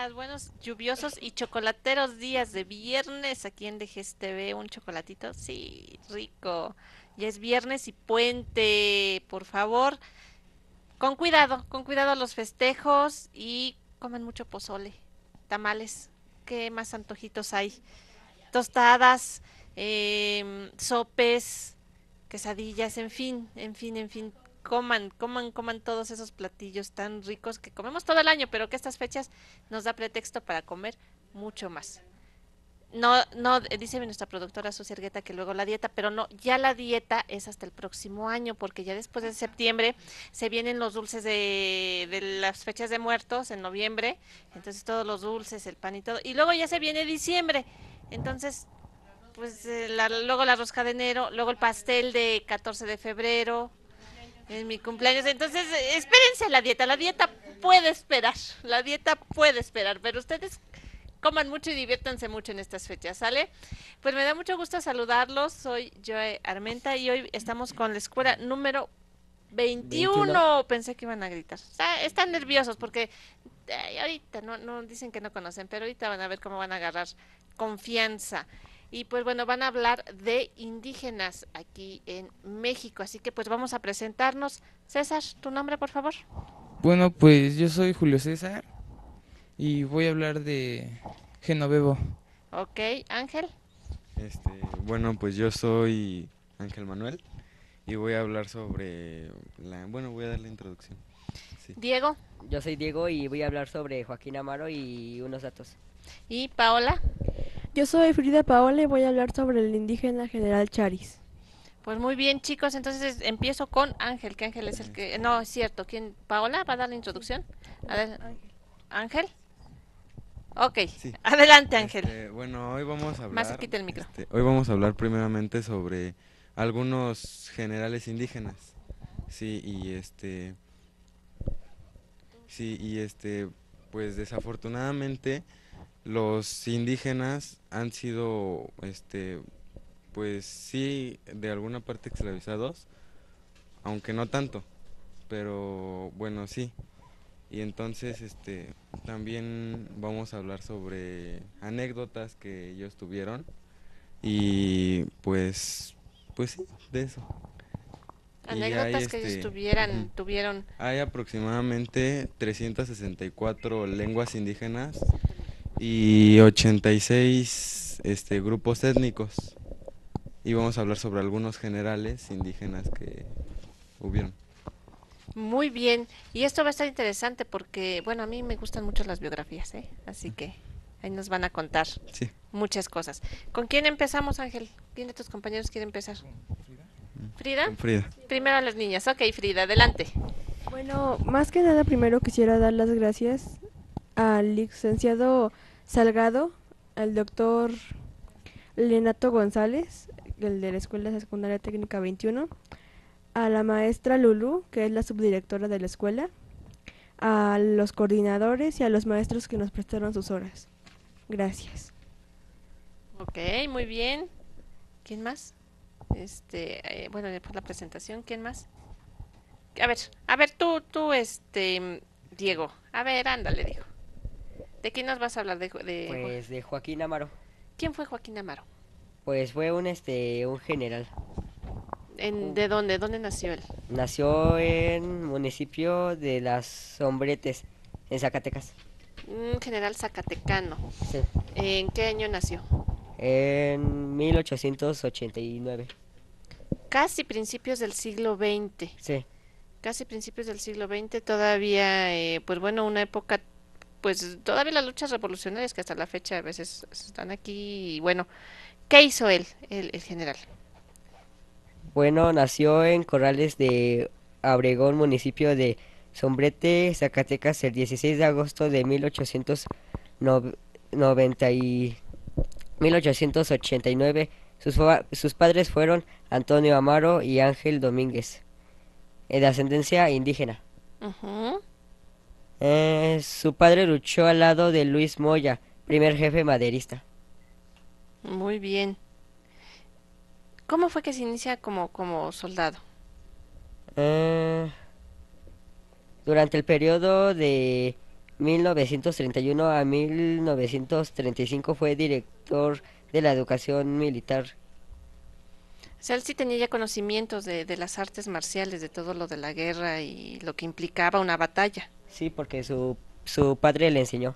días, buenos lluviosos y chocolateros días de viernes aquí en DGS TV, un chocolatito, sí, rico. Ya es viernes y puente, por favor, con cuidado los festejos y coman mucho pozole, tamales, ¿qué más antojitos hay? Tostadas, sopes, quesadillas, en fin, coman todos esos platillos tan ricos que comemos todo el año, pero que estas fechas nos da pretexto para comer mucho más. No, no, dice nuestra productora Susi Ergueta que luego la dieta, pero no, ya la dieta es hasta el próximo año, porque ya después de septiembre se vienen los dulces de las fechas de muertos en noviembre, entonces todos los dulces, el pan y todo, y luego ya se viene diciembre, entonces pues luego la rosca de enero, luego el pastel de 14 de febrero, en mi cumpleaños. Entonces, espérense a la dieta puede esperar, la dieta puede esperar, pero ustedes coman mucho y diviértanse mucho en estas fechas, ¿sale? Pues me da mucho gusto saludarlos, soy Joe Armenta y hoy estamos con la escuela número 21. 21. Pensé que iban a gritar. Están nerviosos porque ahorita no dicen que no conocen, pero ahorita van a ver cómo van a agarrar confianza. Y pues bueno, van a hablar de indígenas aquí en México. Así que pues vamos a presentarnos. César, tu nombre, por favor. Bueno, pues yo soy Julio César y voy a hablar de Genovevo. Ok, Ángel. Bueno, pues yo soy Ángel Manuel y voy a hablar sobre voy a dar la introducción. Sí. Diego Yo soy Diego y voy a hablar sobre Joaquín Amaro y unos datos. y Paola. Yo soy Frida Paola y voy a hablar sobre el indígena General Charis. Pues muy bien, chicos, entonces empiezo con Ángel, que Ángel es el que... No, es cierto. ¿Quién? ¿Paola va a dar la introducción? Ángel. Ok, Sí. adelante, Ángel. Bueno, hoy vamos a Más hablar, cerquita el micro. hoy vamos a hablar primeramente sobre algunos generales indígenas. Sí, pues desafortunadamente los indígenas han sido, pues sí, de alguna parte esclavizados, aunque no tanto, pero bueno, sí. Y entonces, también vamos a hablar sobre anécdotas que ellos tuvieron y pues sí, de eso. Y hay, Anécdotas que ellos ujú, tuvieron. hay aproximadamente 364 lenguas indígenas y 86, grupos étnicos. Y vamos a hablar sobre algunos generales indígenas que hubieron. Muy bien. Y esto va a estar interesante porque, bueno, a mí me gustan mucho las biografías, ¿eh? Así que ahí nos van a contar Sí. muchas cosas. ¿Con quién empezamos, Ángel? ¿Quién de tus compañeros quiere empezar? ¿Frida? Con Frida. Primero a las niñas. Ok, Frida, adelante. Bueno, más que nada primero quisiera dar las gracias al licenciado Salgado, al doctor Lenato González, el de la Escuela Secundaria Técnica 21, a la maestra Lulú, que es la subdirectora de la escuela, a los coordinadores y a los maestros que nos prestaron sus horas. Gracias. Ok, muy bien. ¿Quién más? Bueno, por la presentación, ¿quién más? A ver, Diego. A ver, ándale, dijo. ¿De quién nos vas a hablar? Pues de Joaquín Amaro. ¿Quién fue Joaquín Amaro? Pues fue un general. Un- ¿De dónde? ¿Dónde nació él? Nació en municipio de Las Sombretes, en Zacatecas. Un general zacatecano. Sí. ¿En qué año nació? En 1889. Casi principios del siglo XX. Sí. Casi principios del siglo XX, todavía, pues bueno, una época, pues todavía las luchas revolucionarias que hasta la fecha a veces están aquí. Y bueno, ¿qué hizo él, el general? Bueno, nació en Corrales de Abregón, municipio de Sombrete, Zacatecas, el 16 de agosto de 1890 y 1889. Sus padres fueron Antonio Amaro y Ángel Domínguez, de ascendencia indígena. Ujú. Su padre luchó al lado de Luis Moya, primer jefe maderista. Muy bien. ¿Cómo fue que se inicia como soldado? Eh, Durante el periodo de 1931 a 1935 fue director de la educación militar. O sea, él sí tenía ya conocimientos de las artes marciales, de todo lo de la guerra y lo que implicaba una batalla. Sí, porque su padre le enseñó.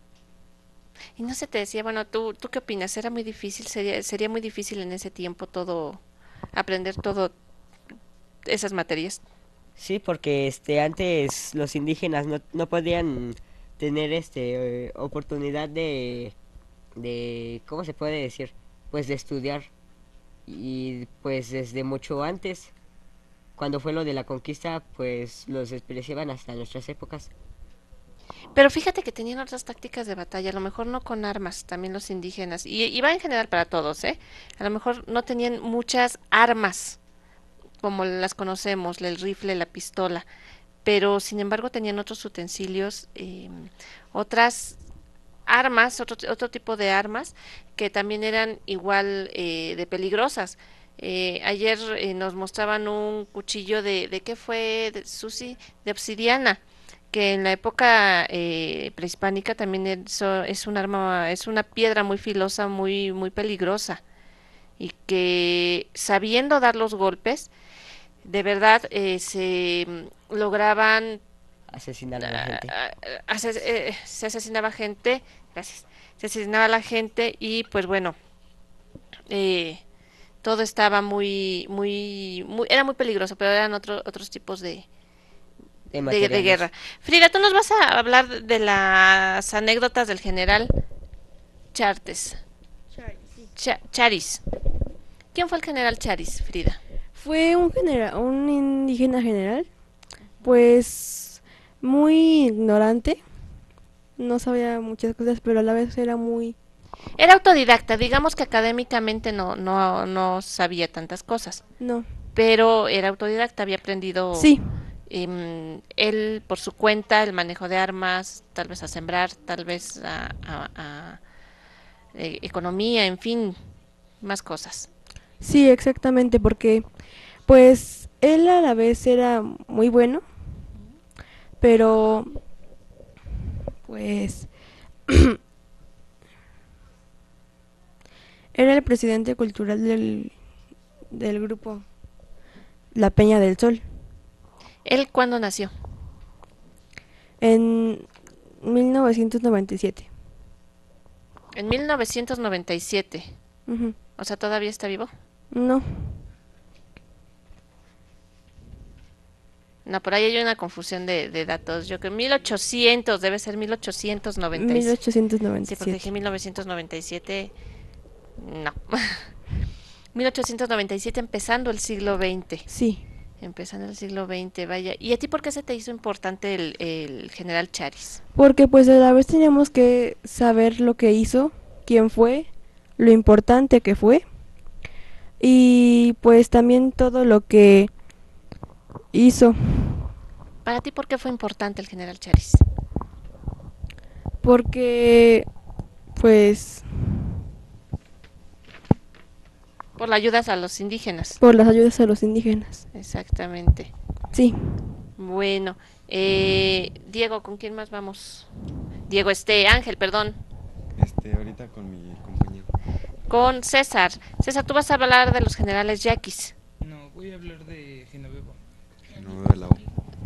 Y no se te decía, bueno, ¿tú qué opinas? ¿Era muy difícil? ¿Sería muy difícil en ese tiempo todo, aprender todo esas materias? Sí, porque antes los indígenas no podían tener oportunidad de ¿cómo se puede decir? Pues de estudiar. Y pues desde mucho antes, cuando fue lo de la conquista, pues los despreciaban hasta nuestras épocas. Pero fíjate que tenían otras tácticas de batalla, a lo mejor no con armas, también los indígenas, y va en general para todos, ¿eh? A lo mejor no tenían muchas armas como las conocemos, el rifle, la pistola, pero sin embargo tenían otros utensilios, otras armas, otro tipo de armas que también eran igual de peligrosas. Ayer nos mostraban un cuchillo ¿de qué fue, de, Susi? De obsidiana, que en la época prehispánica también es un arma, es una piedra muy filosa, muy peligrosa, y que sabiendo dar los golpes, de verdad lograban Asesinar a la gente. se asesinaba gente, gracias, se asesinaba a la gente y pues bueno, eh, todo estaba era muy peligroso, pero eran otros tipos De de guerra. materiales. Frida, tú nos vas a hablar de las anécdotas del general Chartes, Charis. ¿Quién fue el general Charis, Frida? Fue un indígena general, pues muy ignorante, no sabía muchas cosas, pero a la vez era muy... Era autodidacta, digamos que académicamente no sabía tantas cosas, No, pero era autodidacta, había aprendido sí, él por su cuenta el manejo de armas, tal vez a sembrar, tal vez economía, en fin, más cosas. sí, exactamente, porque pues él a la vez era muy bueno, pero pues era el presidente cultural del grupo La Peña del Sol ¿Él cuándo nació? en 1997. En 1997. Ujú. O sea, ¿todavía está vivo? No, No, por ahí hay una confusión de datos. Yo creo 1800, debe ser 1897. Sí, porque dije 1897. 1997. No. 1897 empezando el siglo XX. Sí, Empezando el siglo XX, vaya. ¿Y a ti por qué se te hizo importante el general Charis? porque pues a la vez teníamos que saber lo que hizo, quién fue, lo importante que fue y pues también todo lo que hizo, ¿Para ti por qué fue importante el general Charis? porque pues Por las ayudas a los indígenas. por las ayudas a los indígenas. Exactamente. Sí, Bueno, Diego, ¿con quién más vamos? Diego, Ángel, perdón. Ahorita con mi compañero. Con César. César, tú vas a hablar de los generales yaquis. No, voy a hablar de Genovevo. No veo la O.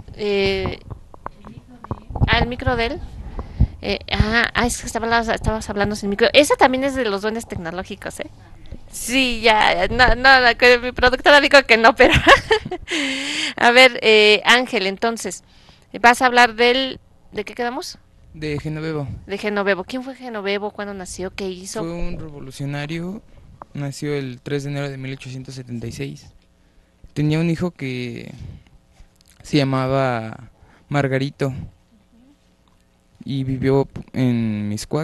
El micro de él. Es que estabas hablando sin micro. Esa también es de los dones tecnológicos, ¿eh? Sí, ya, no, que mi productora dijo que no, pero... A ver, Ángel, entonces, vas a hablar ¿De qué quedamos? De Genovevo. De Genovevo. ¿Quién fue Genovevo? ¿Cuándo nació? ¿Qué hizo? Fue un revolucionario, nació el 3 de enero de 1876. Tenía un hijo que se llamaba Margarito y vivió en Miscuac.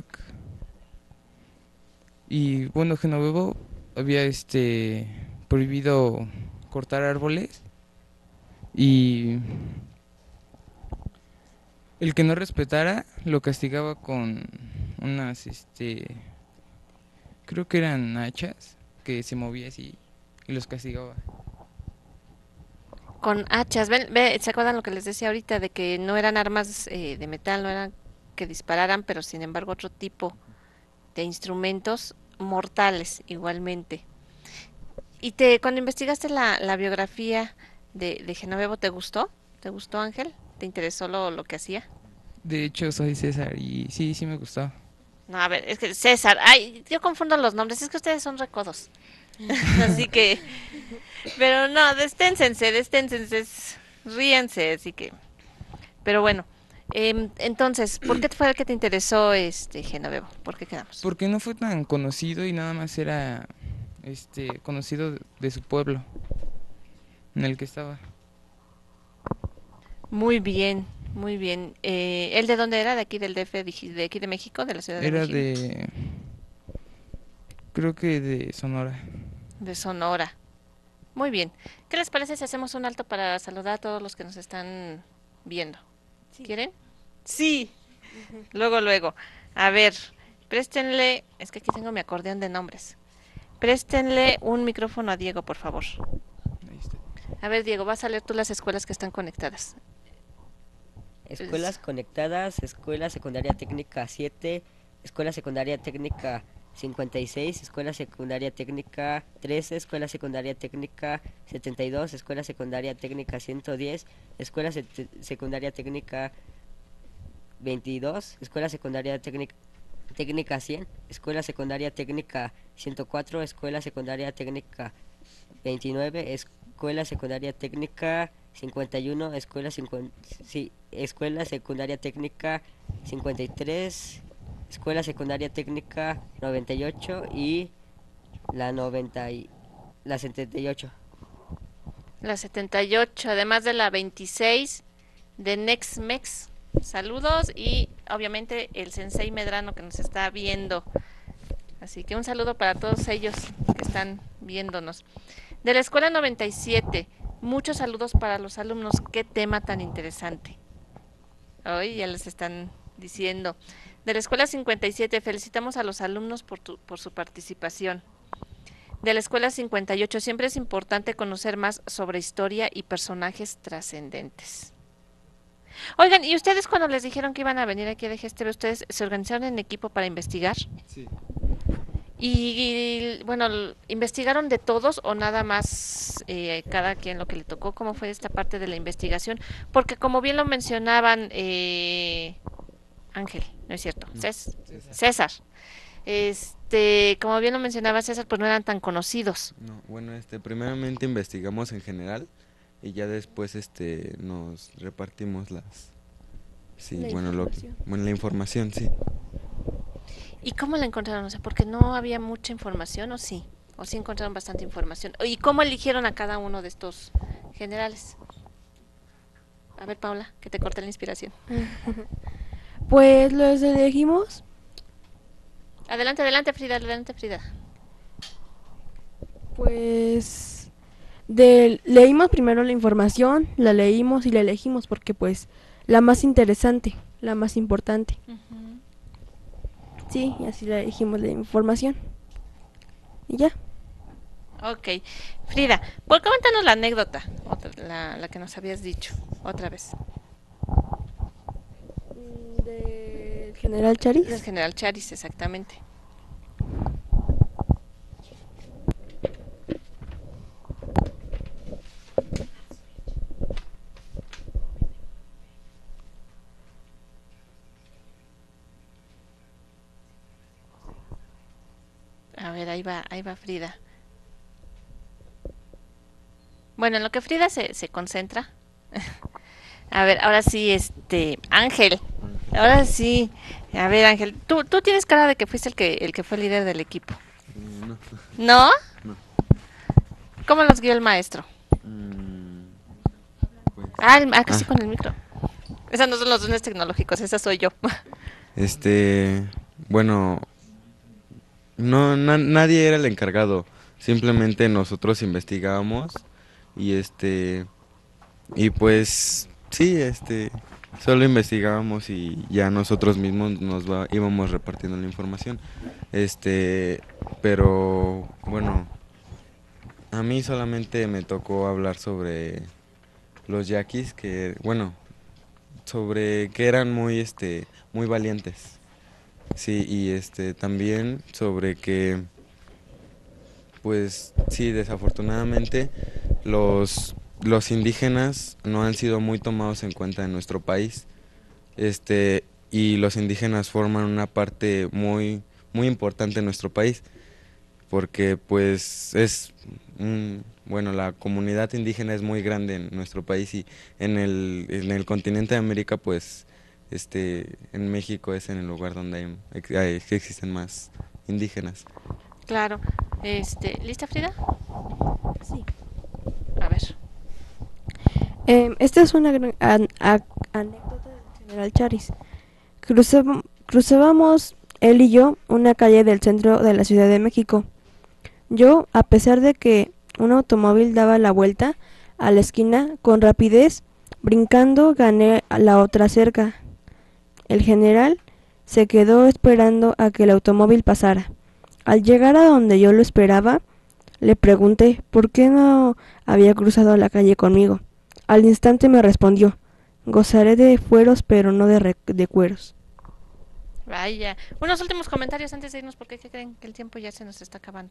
Y bueno, Genovevo había prohibido cortar árboles y el que no respetara lo castigaba con unas creo que eran hachas que se movía así y los castigaba. Con hachas. ¿Se acuerdan lo que les decía ahorita de que no eran armas de metal, no eran que dispararan, pero sin embargo otro tipo de instrumentos mortales igualmente. ¿Y cuando investigaste la biografía de Genovevo, te gustó? ¿Te gustó, Ángel? ¿Te interesó lo que hacía? De hecho, soy César y sí, sí me gustó. No, a ver, es que César, ay, yo confundo los nombres, es que ustedes son recodos. Así que, pero no, desténsense, ríense, así que, pero bueno, entonces, ¿por qué fue el que te interesó Genovevo? ¿Por qué quedamos? Porque no fue tan conocido y nada más era conocido de su pueblo en el que estaba. Muy bien, muy bien. ¿Él de dónde era? ¿De aquí del DF, de aquí de México, de la Ciudad de Era México? creo que de Sonora. De Sonora. Muy bien. ¿Qué les parece si hacemos un alto para saludar a todos los que nos están viendo? Sí. ¿Quieren? Sí. Luego, luego. A ver, préstenle, es que aquí tengo mi acordeón de nombres. Préstenle un micrófono a Diego, por favor. Ahí está. A ver, Diego, vas a leer tú las escuelas que están conectadas. Escuelas conectadas, Escuela Secundaria Técnica 7, Escuela Secundaria Técnica 56, Escuela Secundaria Técnica 13, Escuela Secundaria Técnica 72, Escuela Secundaria Técnica 110, Escuela Secundaria Técnica 22, Escuela Secundaria Técnica 100, Escuela Secundaria Técnica 104, Escuela Secundaria Técnica 29, Escuela Secundaria Técnica 51, Escuela Secundaria Técnica 53, Escuela Secundaria Técnica 98 y la 78. La 78, además de la 26 de NextMex. Saludos y obviamente el Sensei Medrano que nos está viendo. Así que un saludo para todos ellos que están viéndonos. De la escuela 97, muchos saludos para los alumnos. Qué tema tan interesante. Hoy ya les están diciendo. De la escuela 57, felicitamos a los alumnos por su participación. De la escuela 58, siempre es importante conocer más sobre historia y personajes trascendentes. Oigan, ¿y ustedes cuando les dijeron que iban a venir aquí a DGSTV, ustedes se organizaron en equipo para investigar? Sí. Y bueno, ¿investigaron de todos o nada más cada quien lo que le tocó? ¿Cómo fue esta parte de la investigación? Porque como bien lo mencionaban Ángel, ¿no es cierto? No, César. Como bien lo mencionaba César, pues no eran tan conocidos. No, bueno, primeramente investigamos en general y ya después nos repartimos sí, La bueno, información. la información, sí. ¿Y cómo la encontraron? O sea, porque no había mucha información, ¿o sí? ¿O sí encontraron bastante información? ¿Y cómo eligieron a cada uno de estos generales? A ver, Paula, que te corte la inspiración. Pues los elegimos. Adelante, Frida. Pues leímos primero la información, la leímos y la elegimos porque pues la más interesante, la más importante. Sí, y así la elegimos la información. Y ya. Ok. Frida, coméntanos la anécdota, la que nos habías dicho, otra vez. Del general Charis. Del general Charis, exactamente. A ver, ahí va Frida. Bueno, en lo que Frida se concentra. A ver, ahora sí, Ángel. Ahora sí. A ver, Ángel, tú tienes cara de que fuiste el que fue líder del equipo. No. ¿No? No. ¿Cómo los guió el maestro? Pues, Casi con el micro. Esas no son los dones tecnológicos, esa soy yo. bueno, nadie era el encargado, simplemente nosotros investigábamos y y pues sí, solo investigábamos y ya nosotros mismos íbamos repartiendo la información. Pero bueno, a mí solamente me tocó hablar sobre los yaquis, que bueno, sobre que eran muy valientes. Sí, y también sobre que, pues sí, desafortunadamente los indígenas no han sido muy tomados en cuenta en nuestro país. Y los indígenas forman una parte muy importante en nuestro país, porque pues bueno, la comunidad indígena es muy grande en nuestro país y en el continente de América, pues en México es en el lugar donde existen más indígenas. Claro. ¿Lista, Frida? Sí. A ver. Esta es una gran anécdota del general Charis. Cruzábamos él y yo una calle del centro de la Ciudad de México. Yo, a pesar de que un automóvil daba la vuelta a la esquina con rapidez, brincando gané a la otra cerca. El general se quedó esperando a que el automóvil pasara. Al llegar a donde yo lo esperaba, le pregunté por qué no había cruzado la calle conmigo. Al instante me respondió: gozaré de fueros, pero no de cueros. Vaya. Unos últimos comentarios antes de irnos, porque ¿qué creen? Que el tiempo ya se nos está acabando.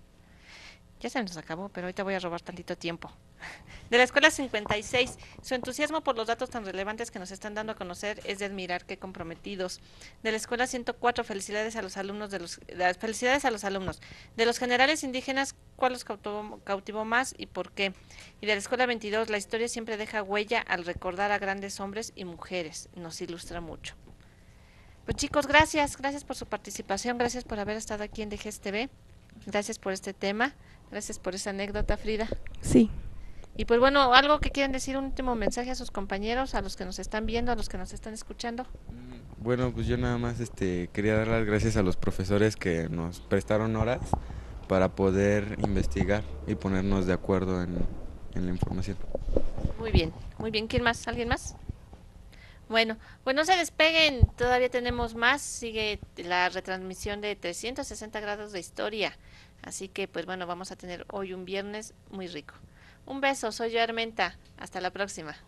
Ya se nos acabó, pero ahorita voy a robar tantito tiempo. De la escuela 56, su entusiasmo por los datos tan relevantes que nos están dando a conocer es de admirar, qué comprometidos. De la escuela 104, felicidades a los alumnos felicidades a los alumnos. De los generales indígenas, ¿cuál los cautivó más y por qué? Y de la escuela 22, la historia siempre deja huella al recordar a grandes hombres y mujeres. Nos ilustra mucho. Pues chicos, gracias por su participación, gracias por haber estado aquí en DGS TV, gracias por este tema, gracias por esa anécdota, Frida. Sí. Y pues bueno, algo que quieran decir, un último mensaje a sus compañeros, a los que nos están viendo, a los que nos están escuchando. Bueno, pues yo nada más quería dar las gracias a los profesores que nos prestaron horas para poder investigar y ponernos de acuerdo en la información. Muy bien. ¿Quién más? ¿Alguien más? Bueno, pues no se despeguen, todavía tenemos más, sigue la retransmisión de 360 grados de historia, así que pues bueno, vamos a tener hoy un viernes muy rico. Un beso, soy yo Armenta, hasta la próxima.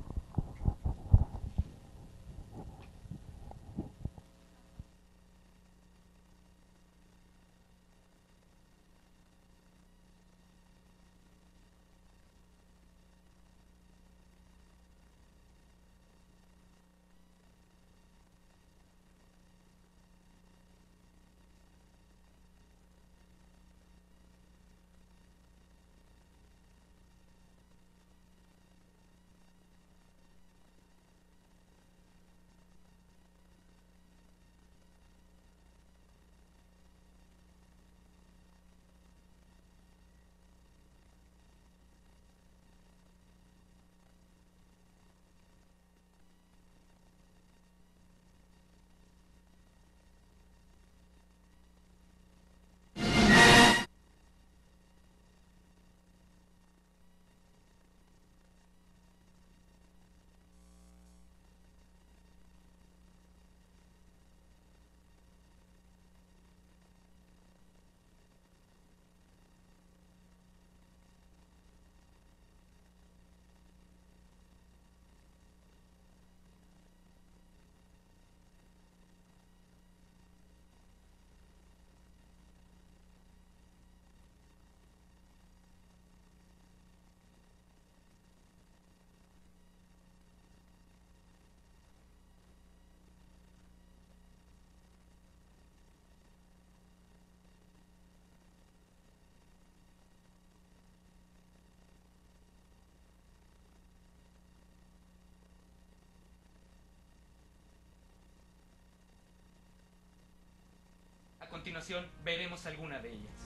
A continuación veremos alguna de ellas.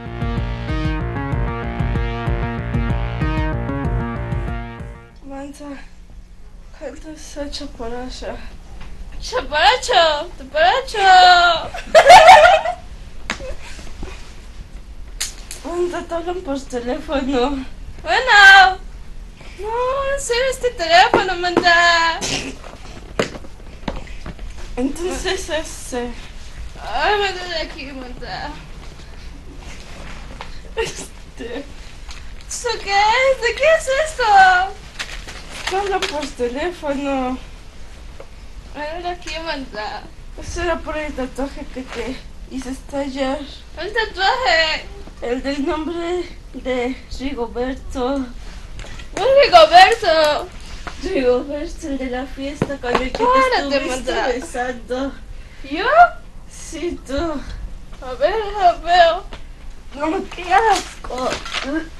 Manta, ¿cuánto es hecho por allá? ¡Chaparacho! ¡Chaparacho! Manta, te hablan por teléfono. Bueno. No, en serio este teléfono, manda. Entonces, Ay, manda de aquí, manda. ¿Esto qué es? ¿De qué es esto? te hablan por teléfono? Ahora quién manda. Eso era por el tatuaje que te hice estallar. ¿El tatuaje? El del nombre de Rigoberto. ¡Rigoberto! Rigoberto, el de la fiesta con el que te estuviste besando. ¿Yo? Sí, tú. A ver. No, qué asco.